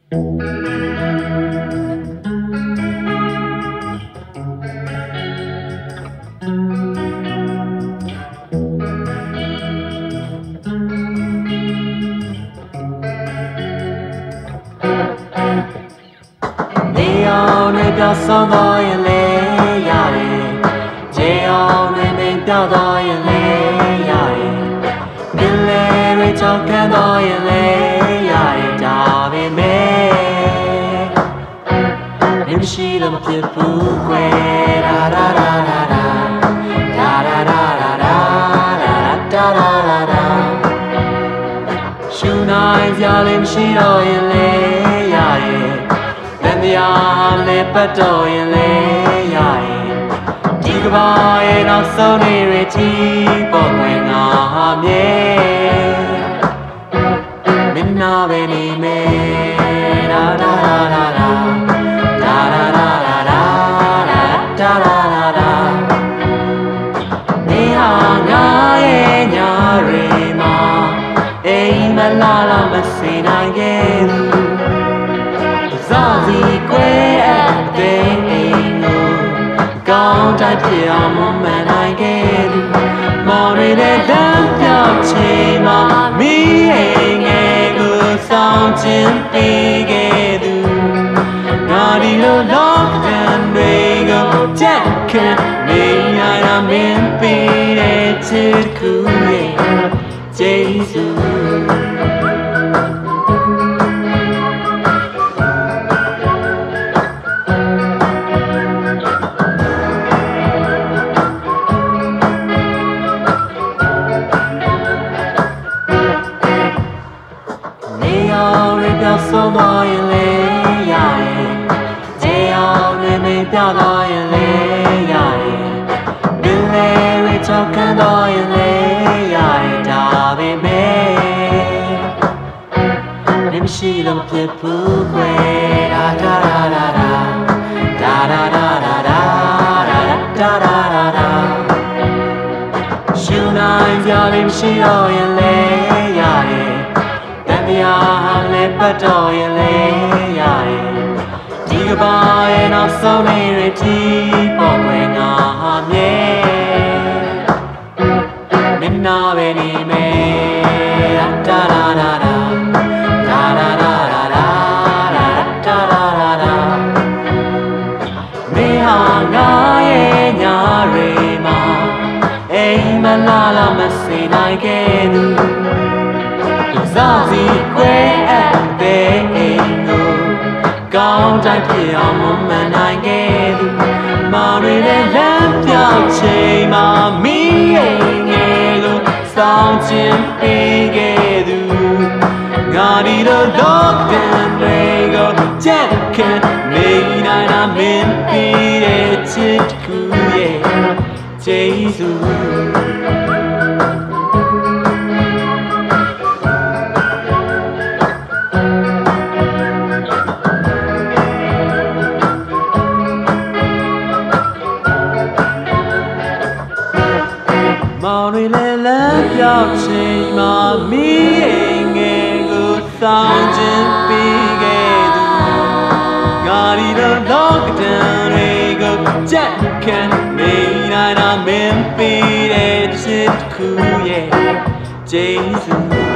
နေအောင်နဲ့ပြောဆုံးသွားရင်လေရတယ်ခြေအောင်နဲ့မင်းပြောသွားရင်လေရတယ်မင်းလေးတွေချောက်ကန်းသွားရင်လေရတယ်ဒါပေမဲ့မင်းမရှိလို့မဖြစ်ဘူးကွယ်ဒါဒါဒါဒါဒါဒါဒါဒါဒါဒါဒါဒါဒါရှူနိုင်ကြလေးမရှိတော့ရင်လေရတယ်တရားလေးပတ်တော့ရင်လေရရင်ဒီကဘာရဲ့နောက်ဆုံးနေရတီပေါ်ဝင်ငါမြဲမင်းနာပဲနေမယ်ဒါဒါဒါဒါဒါဒါဒါဒါဒါဒါဒါဒါနေဟာငါရဲ့ညာရီမှာအိမ်မလာလာမစေနိုင်ခဲ့ဘူးဇာစီကွယ်အသေးအိမ်ကိုကောင်းတိုက်ပြအောင်မမှန်နိုင်ခဲ့သူမောင်တွေနဲ့လမ်းပြောင်းချိန်မှာမိအိမ်ငယ်ကိုဆောင်ခြင်းပေးခဲ့သူငါဒီလိုလောကဒဏ်တွေကိုကြက်ခံနေရတာမင်းပေးတဲ့ချစ်ကူရဲ့ကျေးဇူးဆုံးသွားရင်လေရရင်ခြေအောင်နဲ့မင်းပြသွားရင်လေရရင်မင်းလေးတွေချောက်ကန်းသွားရင်လေရရင်ဒါပေမဲ့မင်းမရှိလို့မဖြစ်ဘူးကွယ်ဒါဒါဒါဒါဒါဒါဒါဒါဒါဒါဒါဒါဒါရှူနိုင်ကြလေးမရှိတော့ရင်လေရရင်တရားလေးပတ်တော့ရင်လေရတယ်ဒီကဘာရဲ့နောက်ဆုံးနေရတီပေါ်ဝင်ငါမြဲမင်းနာပဲနေမယ်ဒါဒါဒါဒါဒါဒါဒါဒါဒါဒါဒါဒါဒါမေဟာငါရဲ့ညာရီမှာအိမ်မလာလာမစေနိုင်ခဲ့သူဇာစီကွယ်အပ်တဲ့အိမ်ကိုကောင်းတိုင်းပြအောင်မမှန်နိုင်ခဲ့သူမောင်တွေနဲ့လမ်းပြောင်းချိန်မှာမိအိမ်ငယ်ကိုဆောင်ခြင်းပေးခဲ့သူငါဒီလိုလောကဒဏ်တွေကိုကြက်ခံနေနိုင်တာမင်းပေးတဲ့ချစ်ကူရဲ့ကျေးဇူးမောင်တွေလည်းလမ်းပြောင်းချိန်မှာမိအိမ်ငယ်ကိုဆောင်ခြင်းပေးခဲ့သူငါဒီလိုလောကဒဏ်တွေကိုကြက်ခံနေနိုင်တာမင်းပေးတဲ့ချစ်ကူရဲ့ကျေးဇူး